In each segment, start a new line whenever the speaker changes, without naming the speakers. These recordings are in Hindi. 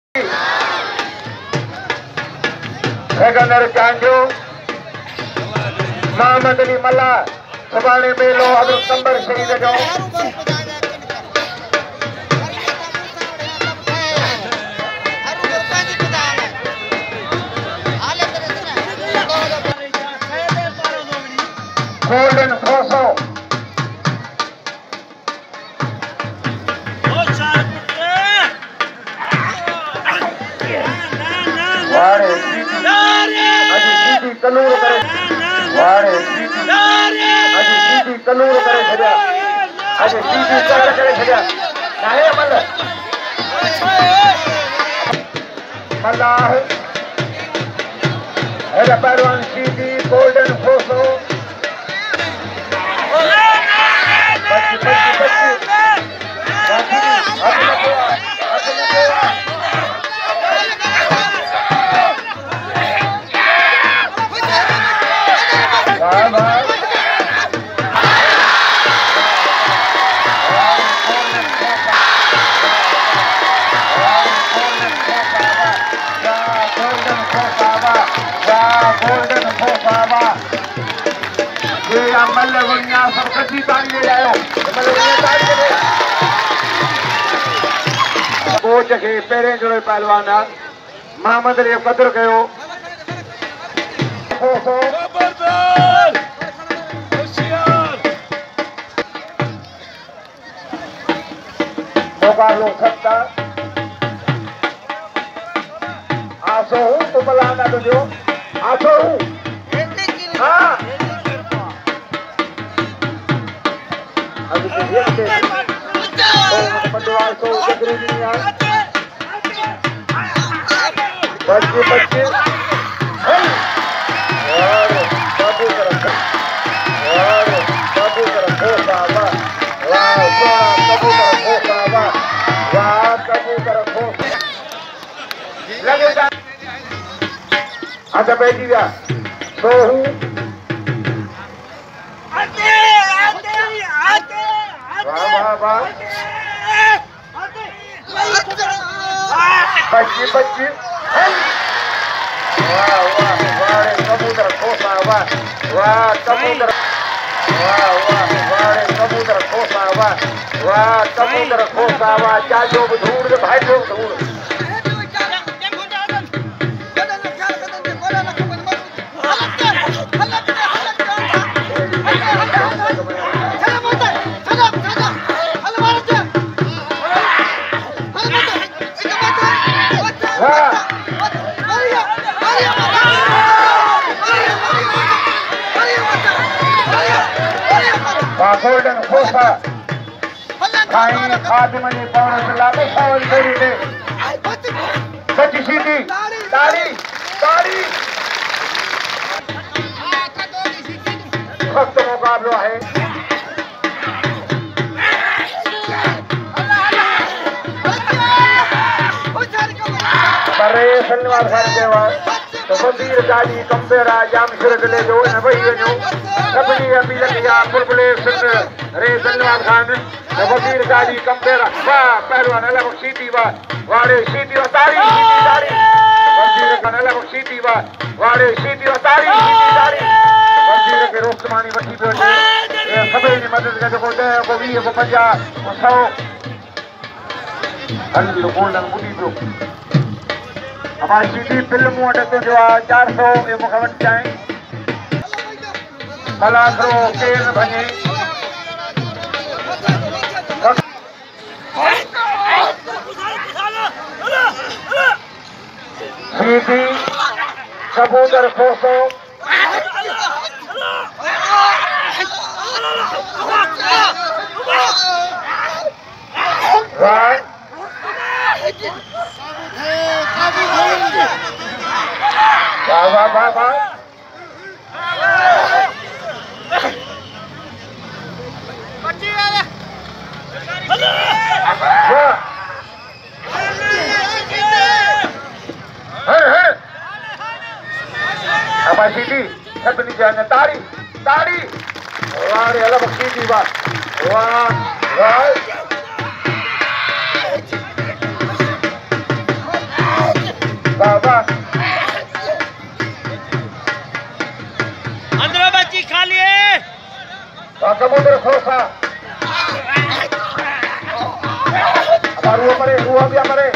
सेकंडर कांजो मोहम्मद अली मल्ला सुभाणे मेलो हज़रत कंबर शहीद जो गोल्डन फोसो वाड़े कलूर करे वाड़े कलूर करे छॾिया अॼु कलर करे छॾिया नाहे मल्लाह हेॾा पहलवान सीधी गोल्डन फोसो कोच खे पहिरें जोड़े पहलवान मोहम्मद अली क़दर कयो मुकाबलो सत्ता आसो हूं तो बलाना तुझो आसो हूं हाँ बच्चे अच्छा बैठी गया तो हूँ बच्ची वाह वाह वाह कबूतर खोसा वाह वाह कबूतर वाह कबूतर खोसा वाह कबूतर खोसा वाह चाचो भी ढूंढ भाइयों भी ढूंढ गोल्डन फोसा खाई खादिमनी पौन लागे सावल देरी दे बच्ची सीधी ताड़ी ताड़ी वक्त मुकाबला है बरे सलवार खान देवा तो बंदीर गाड़ी कंबेरा जाम शिरक ले जो न भई वञो सभिनी अभी लॻिया बुलबुले सिंध रे सलवार खान तो बंदीर गाड़ी कंबेरा वाह पहलवान अलग सीधी वाह वाड़े सीधी ताड़ी ताड़ी बंदीर खान अलग सीधी वाह वाड़े सीधी ताड़ी ताड़ी बंदीर के रोस्तमानी वठी पियो ये सभिनी मदद के जेको 10 को 20 को 50 को 100 हली तो गोल्डन बुटी पियो हमारी सीधी फिल्म वटि जो 400 ये मूंखे वटि चाहे भला थोरो केर न भञे सीधी कबूतर खोसो वाह वाह वाह वाह अब सीधी सभिनी जाने ताड़ी ताड़ी वाह अलग सीधी वाह वाह वाह बाबा
अंदर बच्ची खा लिए
समुद्र खोसा रुआ भी हमारे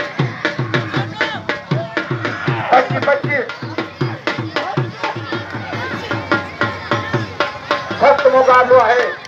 25-25 सख्त मुकाबला है।